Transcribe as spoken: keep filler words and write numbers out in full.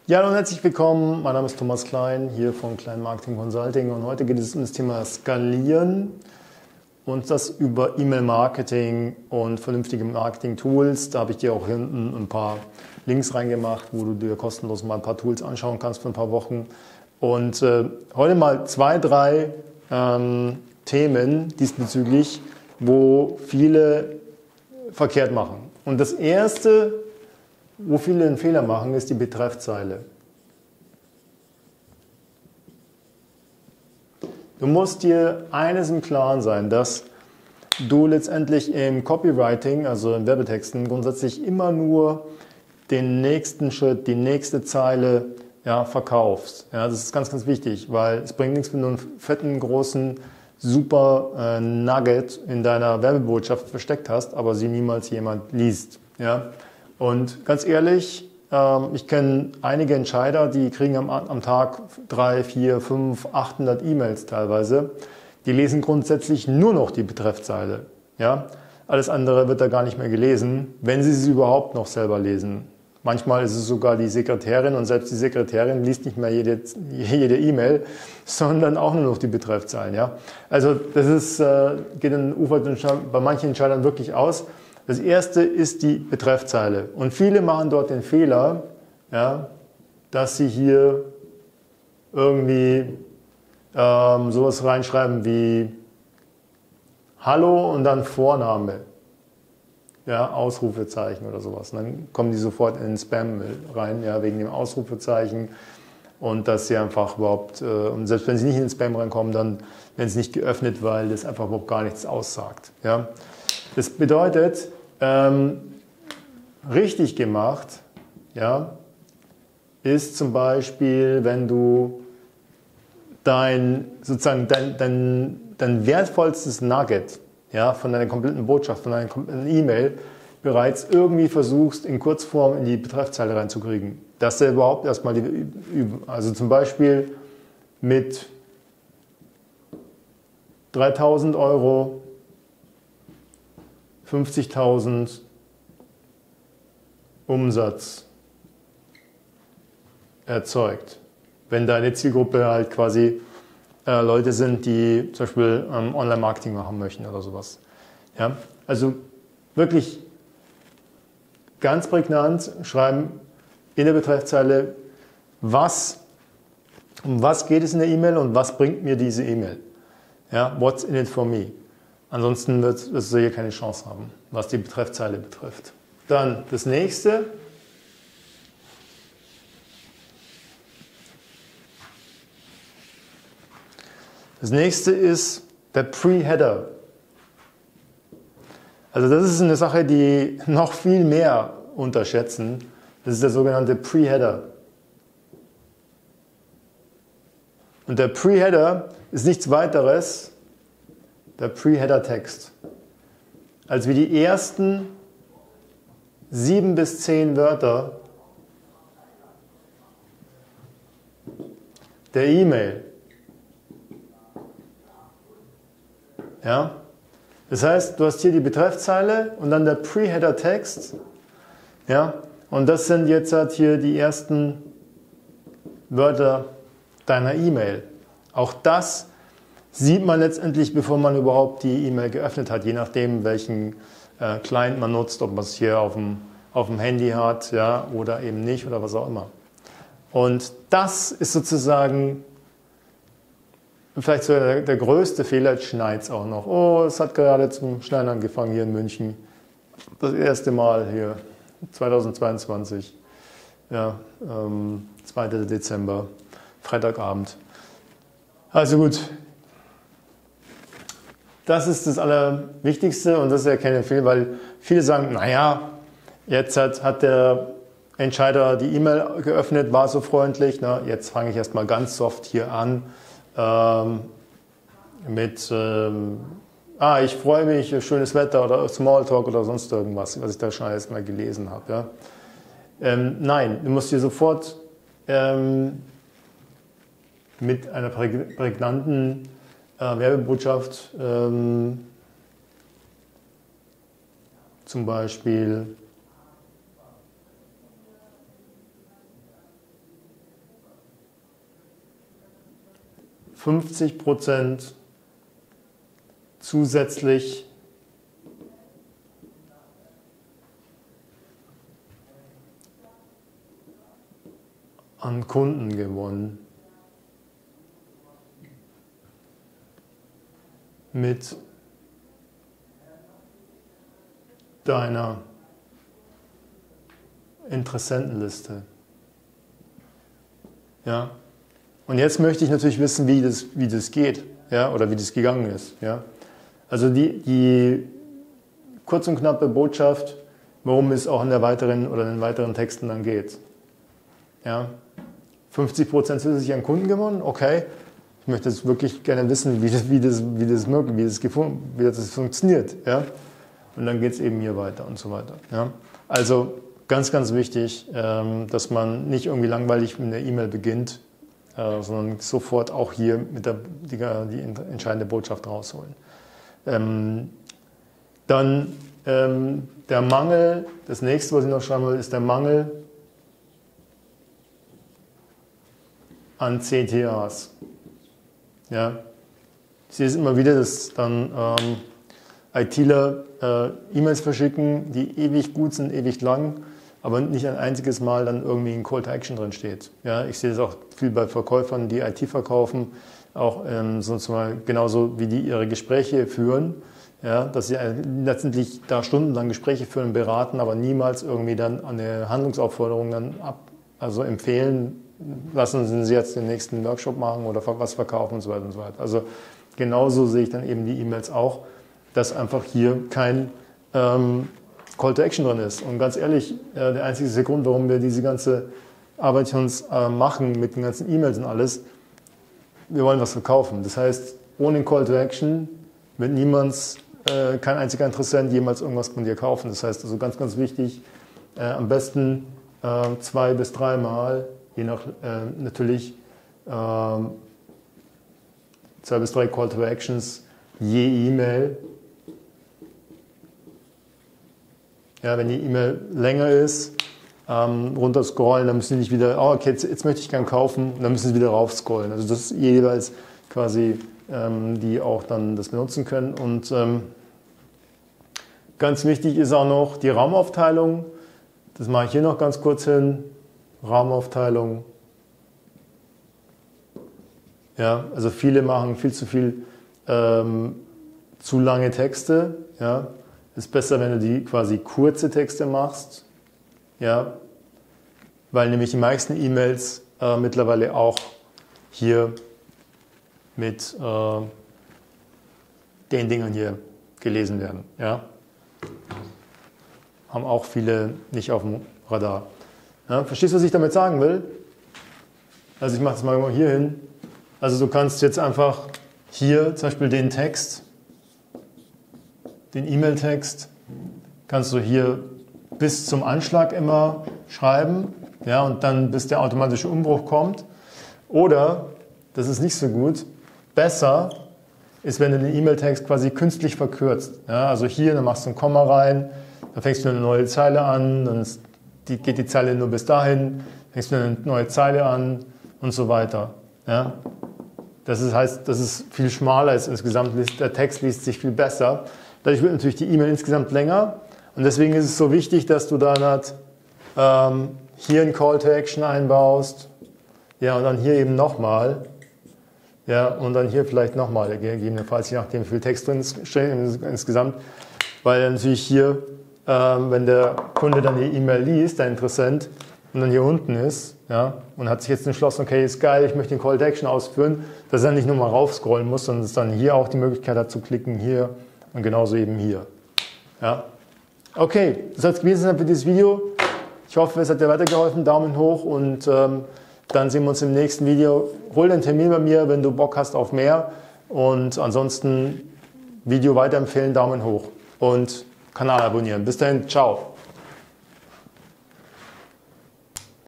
Ja, hallo und herzlich willkommen. Mein Name ist Thomas Klein, hier von Klein Marketing Consulting, und heute geht es um das Thema Skalieren und das über E-Mail-Marketing und vernünftige Marketing-Tools. Da habe ich dir auch hinten ein paar Links reingemacht, wo du dir kostenlos mal ein paar Tools anschauen kannst für ein paar Wochen. Und äh, heute mal zwei, drei ähm, Themen diesbezüglich, wo viele verkehrt machen. Und das erste, wo viele einen Fehler machen, ist die Betreffzeile. Du musst dir eines im Klaren sein, dass du letztendlich im Copywriting, also in Werbetexten, grundsätzlich immer nur den nächsten Schritt, die nächste Zeile ja, verkaufst. Ja, das ist ganz, ganz wichtig, weil es bringt nichts, wenn du einen fetten, großen, super äh, Nugget in deiner Werbebotschaft versteckt hast, aber sie niemals jemand liest. Ja? Und ganz ehrlich, ähm, ich kenne einige Entscheider, die kriegen am, am Tag drei, vier, fünf, achthundert E-Mails teilweise. Die lesen grundsätzlich nur noch die Betreffzeile. Ja? Alles andere wird da gar nicht mehr gelesen, wenn sie sie überhaupt noch selber lesen. Manchmal ist es sogar die Sekretärin, und selbst die Sekretärin liest nicht mehr jede jede E-Mail, sondern auch nur noch die Betreffzeilen. Ja? Also das ist, äh, geht in ufert bei manchen Entscheidern wirklich aus. Das erste ist die Betreffzeile. Und viele machen dort den Fehler, ja, dass sie hier irgendwie ähm, sowas reinschreiben wie Hallo und dann Vorname. Ja, Ausrufezeichen oder sowas. Und dann kommen die sofort in den Spam rein, ja, wegen dem Ausrufezeichen. Und dass sie einfach überhaupt, äh, und selbst wenn sie nicht in den Spam reinkommen, dann werden sie nicht geöffnet, weil das einfach überhaupt gar nichts aussagt. Ja. Das bedeutet, ähm, richtig gemacht, ja, ist zum Beispiel, wenn du dein, sozusagen dein, dein, dein wertvollstes Nugget, ja, von deiner kompletten Botschaft, von deiner kompletten E-Mail bereits irgendwie versuchst, in Kurzform in die Betreffzeile reinzukriegen. Dass du überhaupt erstmal die üben. Also zum Beispiel mit dreitausend Euro, fünfzigtausend Umsatz erzeugt. Wenn deine Zielgruppe halt quasi äh, Leute sind, die zum Beispiel ähm, Online-Marketing machen möchten oder sowas. Ja? Also wirklich ganz prägnant schreiben in der Betreffzeile, was, um was geht es in der E-Mail und was bringt mir diese E-Mail. Ja? What's in it for me? Ansonsten wird es hier keine Chance haben, was die Betreffzeile betrifft. Dann das nächste. Das nächste ist der Pre-Header. Also das ist eine Sache, die noch viel mehr unterschätzen. Das ist der sogenannte Pre-Header. Und der Pre-Header ist nichts weiteres, der Pre-Header-Text, als wie die ersten sieben bis zehn Wörter der E-Mail. Ja? Das heißt, du hast hier die Betreffzeile und dann der Pre-Header-Text. Ja? Und das sind jetzt halt hier die ersten Wörter deiner E-Mail. Auch das sieht man letztendlich, bevor man überhaupt die E-Mail geöffnet hat, je nachdem, welchen äh, Client man nutzt, ob man es hier auf dem, auf dem Handy hat, ja, oder eben nicht oder was auch immer. Und das ist sozusagen vielleicht so der, der größte Fehler. Jetzt schneit es auch noch. Oh, es hat gerade zum Schneien angefangen hier in München. Das erste Mal hier, zweitausendzweiundzwanzig, ja, ähm, zweiter Dezember, Freitagabend. Also gut. Das ist das Allerwichtigste, und das ist ja kein Fehler, weil viele sagen, naja, jetzt hat, hat der Entscheider die E-Mail geöffnet, war so freundlich, na, jetzt fange ich erstmal ganz soft hier an ähm, mit, ähm, ah, ich freue mich, schönes Wetter oder Smalltalk oder sonst irgendwas, was ich da schon erst mal gelesen habe. Ja. Ähm, nein, du musst dir sofort ähm, mit einer prägnanten Äh, Werbebotschaft, ähm, zum Beispiel fünfzig Prozent zusätzlich an Kunden gewonnen mit deiner Interessentenliste. Ja? Und jetzt möchte ich natürlich wissen, wie das, wie das geht, ja? Oder wie das gegangen ist. Ja? Also die, die kurz und knappe Botschaft, worum es auch in der weiteren oder in den weiteren Texten dann geht. Ja? fünfzig Prozent zusätzlich an Kunden gewonnen, okay. Ich möchte jetzt wirklich gerne wissen, wie das, wie das, wie das möglich, wie das, wie das funktioniert. Ja? Und dann geht es eben hier weiter und so weiter. Ja? Also ganz, ganz wichtig, dass man nicht irgendwie langweilig mit einer E-Mail beginnt, sondern sofort auch hier mit der, die, die entscheidende Botschaft rausholen. Ähm, dann ähm, der Mangel, das nächste, was ich noch schreiben will, ist der Mangel an C T As. Ja. Ich sehe es immer wieder, dass dann ähm, ITler äh, E-Mails verschicken, die ewig gut sind, ewig lang, aber nicht ein einziges Mal dann irgendwie ein Call to Action drin steht. Ja, ich sehe das auch viel bei Verkäufern, die I T verkaufen, auch ähm, sozusagen genauso wie die ihre Gespräche führen, ja, dass sie letztendlich da stundenlang Gespräche führen, beraten, aber niemals irgendwie dann eine Handlungsaufforderung dann ab, also empfehlen, lassen Sie jetzt den nächsten Workshop machen oder was verkaufen und so weiter und so weiter. Also genauso sehe ich dann eben die E-Mails auch, dass einfach hier kein ähm, Call to Action drin ist. Und ganz ehrlich, äh, der einzige Grund, warum wir diese ganze Arbeit uns äh, machen mit den ganzen E-Mails und alles, wir wollen was verkaufen. Das heißt, ohne Call to Action wird niemand, äh, kein einziger Interessent jemals irgendwas von dir kaufen. Das heißt also ganz, ganz wichtig, äh, am besten äh, zwei bis dreimal, je nach äh, natürlich äh, zwei bis drei Call to Actions je E-Mail. Ja, wenn die E-Mail länger ist, ähm, runterscrollen, dann müssen sie nicht wieder, oh, okay, jetzt, jetzt möchte ich gern kaufen, und dann müssen sie wieder raufscrollen. Also das ist jeweils quasi, ähm, die auch dann das benutzen können. Und ähm, ganz wichtig ist auch noch die Raumaufteilung. Das mache ich hier noch ganz kurz hin. Raumaufteilung. Ja, also viele machen viel zu viel ähm, zu lange Texte. Ja. Ist besser, wenn du die quasi kurze Texte machst, ja, weil nämlich die meisten E-Mails äh, mittlerweile auch hier mit äh, den Dingern hier gelesen werden. Ja. Haben auch viele nicht auf dem Radar. Ja, verstehst du, was ich damit sagen will? Also ich mache das mal hier hin. Also du kannst jetzt einfach hier zum Beispiel den Text, den E-Mail-Text, kannst du hier bis zum Anschlag immer schreiben, ja, und dann bis der automatische Umbruch kommt. Oder, das ist nicht so gut, besser ist, wenn du den E-Mail-Text quasi künstlich verkürzt. Ja, also hier, dann machst du ein Komma rein, dann fängst du eine neue Zeile an, dann ist, die, geht die Zeile nur bis dahin, fängst du eine neue Zeile an und so weiter. Ja. Das ist, heißt, das ist viel schmaler als insgesamt, der Text liest sich viel besser. Dadurch wird natürlich die E-Mail insgesamt länger und deswegen ist es so wichtig, dass du dann halt, ähm, hier ein Call to Action einbaust, ja, und dann hier eben nochmal, ja, und dann hier vielleicht nochmal, gegebenenfalls, je nachdem, wie viel Text drin steht insgesamt, weil natürlich hier, ähm, wenn der Kunde dann die E-Mail liest, der Interessent, und dann hier unten ist, ja, und hat sich jetzt entschlossen, okay, ist geil, ich möchte den Call to Action ausführen, dass er nicht nur mal raufscrollen muss, sondern dass dann hier auch die Möglichkeit hat zu klicken, hier und genauso eben hier. Ja. Okay, das soll es gewesen sein für dieses Video. Ich hoffe, es hat dir weitergeholfen. Daumen hoch und ähm, dann sehen wir uns im nächsten Video. Hol den Termin bei mir, wenn du Bock hast auf mehr. Und ansonsten Video weiterempfehlen, Daumen hoch und Kanal abonnieren. Bis dahin, ciao.